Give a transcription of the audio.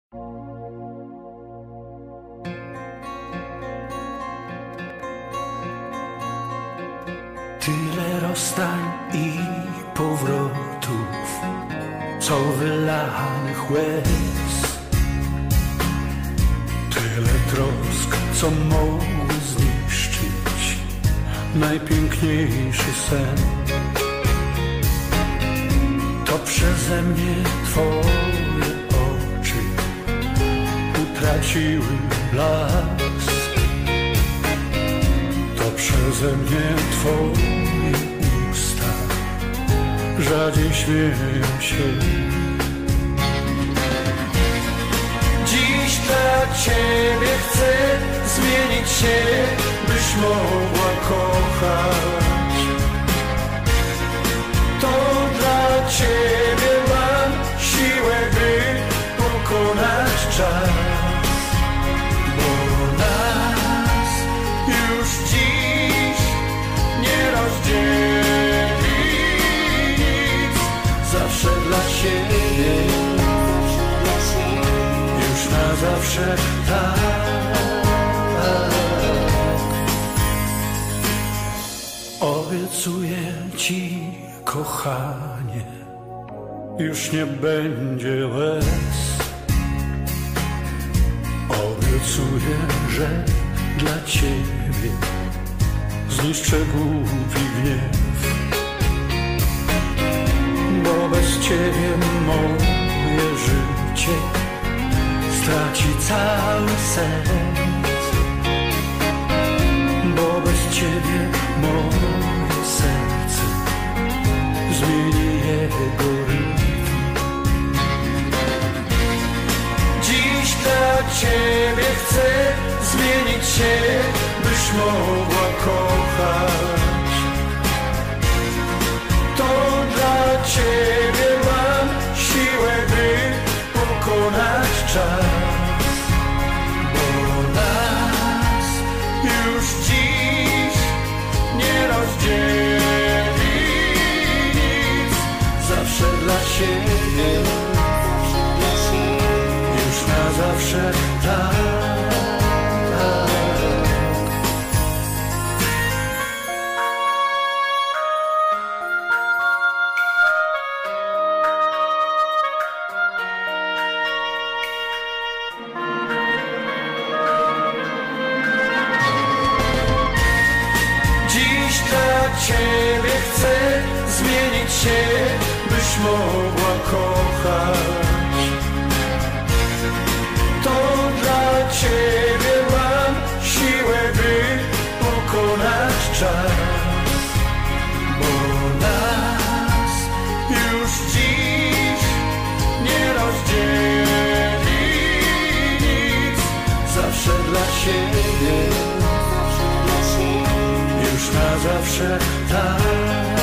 Tyle rozstań i powrotów, co wylanych łez. Tyle trosk, co mogły zniszczyć najpiękniejszy sen. To przeze mnie twoje oczy utraciły blask. To przeze mnie twoje usta rzadziej śmieją się. Dziś dla ciebie chcę zmienić się, byś mogła kochać. To dla ciebie mam siłę, by pokonać czas. Bo nas już dziś nie rozdzieli nic. Zawsze dla siebie, już na zawsze tak. Obiecuję ci, kochanie, już nie będzie łez. Obiecuję, że dla ciebie zniszczę głupi gniew. Bo bez ciebie moje życie straci cały sens. Bo bez ciebie moje serce zmieni jego rytm. Dziś dla ciebie chcę zmienić się, byś mogła kochać. To dla ciebie mam siłę, by pokonać czas. Bo nas już dziś nie rozdzieli nic. Zawsze dla siebie, już na zawsze tak. Dziś dla ciebie chcę zmienić się, byś mogła kochać. To dla ciebie mam siłę, by pokonać czas. Bo nas już dziś nie rozdzieli nic. Zawsze dla siebie, już na zawsze tak.